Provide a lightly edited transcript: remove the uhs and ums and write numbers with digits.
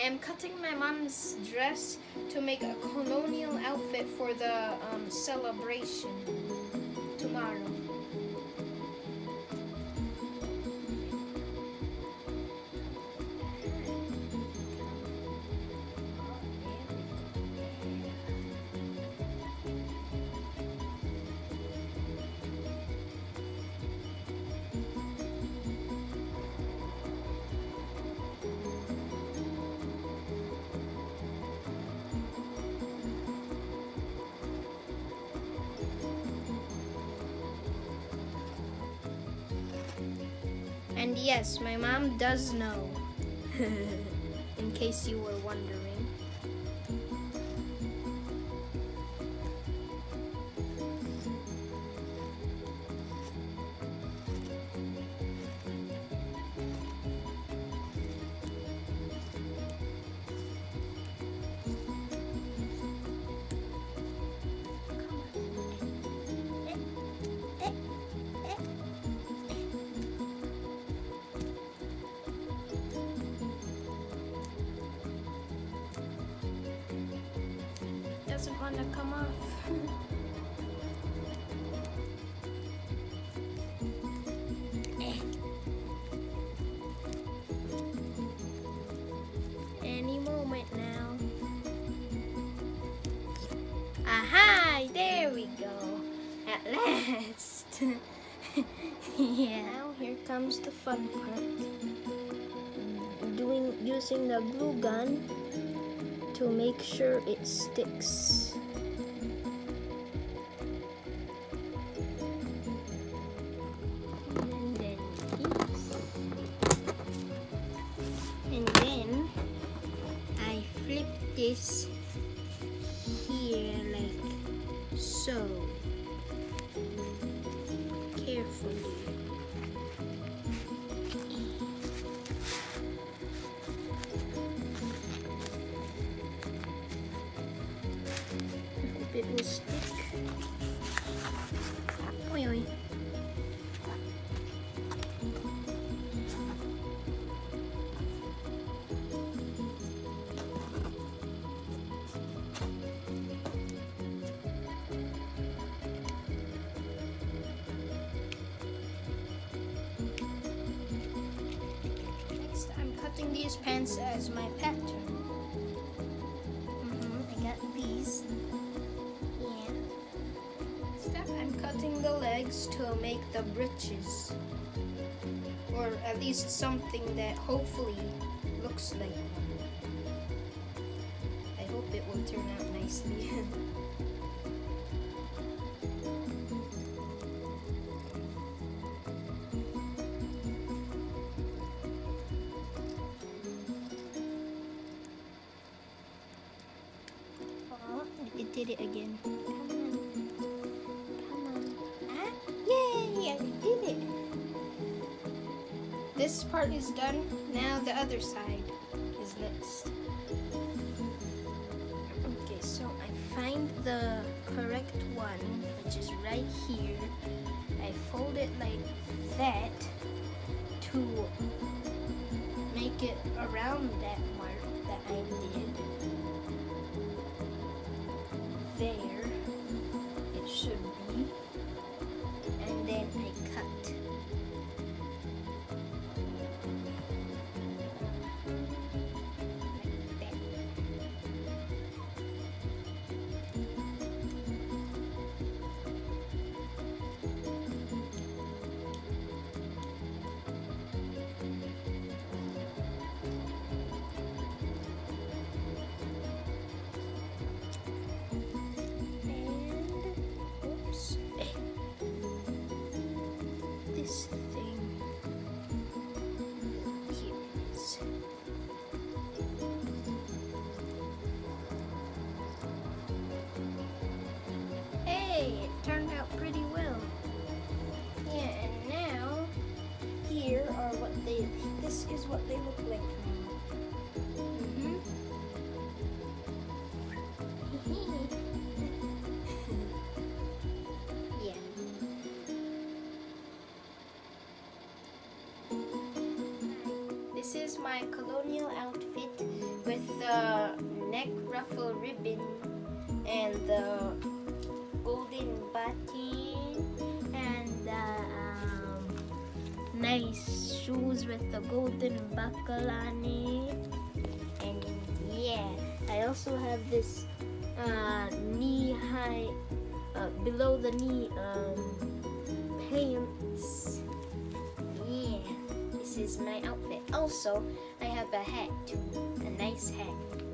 am cutting my mom's dress to make a colonial outfit for the celebration tomorrow. And yes, my mom does know, in case you were wondering. Doesn't want to come off. Any moment now. Aha! There we go. At last. Yeah. Now here comes the fun part. Using the glue gun to make sure it sticks. And then I flip this here like so. Carefully. It will stick. Oi, oi. Next, I'm cutting these pants as my pattern. I got these. I'm cutting the legs to make the breeches, or at least something that hopefully looks like one. I hope it will turn out nicely. Oh, it did it again. Yay, I did it! This part is done. Now the other side is next. Okay, so I find the correct one, which is right here. I fold it like that to make it around that mark that I did. There it should be. And then I cut. Like that. This thing. Here it is. Hey, it turned out pretty well. Yeah, and now here are this is what they look like now. Yeah. This is my colonial outfit with the neck ruffle ribbon and the golden button and the nice shoes with the golden buckle on it. And yeah, I also have this knee-high, below the knee pants. Yeah, this is my outfit. Also, I have a hat too, a nice hat.